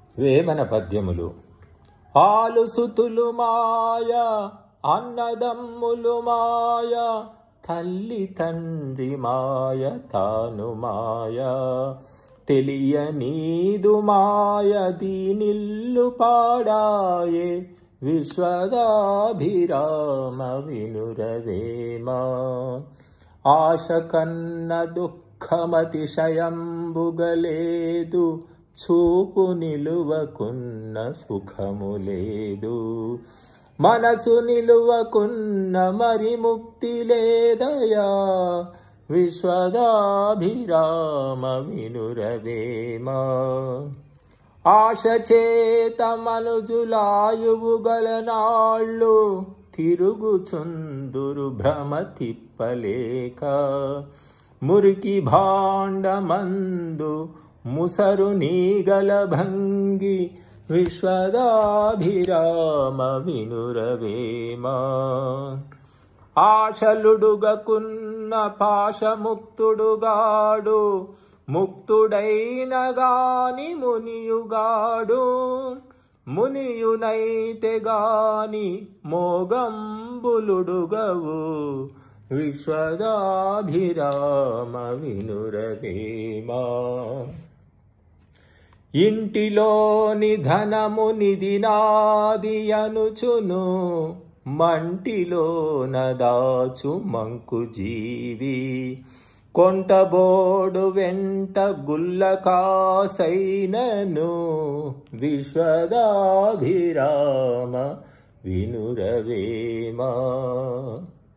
వేమన పద్యములు. ఆలుసుతులు మాయ, అన్నదమ్ములు మాయ, తల్లి తండ్రి మాయ, తాను మాయ, తెలియనీదు మాయ, దీనిల్లు పాడాయే, విశ్వదాభిరామ వినురవేమ. ఆశ కన్న దుఃఖమతిశయంబుగలేదు, చూపు నిలువకున్న సుఖము లేదు, మనసు నిలువకున్న మరి ముక్తి లేదయా, విశ్వదాభిరామ వినురవేమ. ఆశ చేత మనుజులాయువు గలనాళ్ళు, తిరుగుచుందురు భ్రమ తిప్పలేక, మురికి భాండమందు ముసరు నీగల భంగి, విశ్వదాభిరామ వినురవేమ. ఆశలుడుగకున్న పాశముక్తుడుగాడు, ముక్తుడైన గాని మునియుగాడు, మునియునైతే గాని మోగంబులుడుగవు, విశ్వదాభిరామ వినురవేమ. ఇంటిలోని ధనము నిధి నాది అనుచును, మంటిలోన దాచు మంకు జీవి, కొంటబోడు వెంట గుల్ల కాసైనను, విశ్వదాభిరామ వినురవేమ.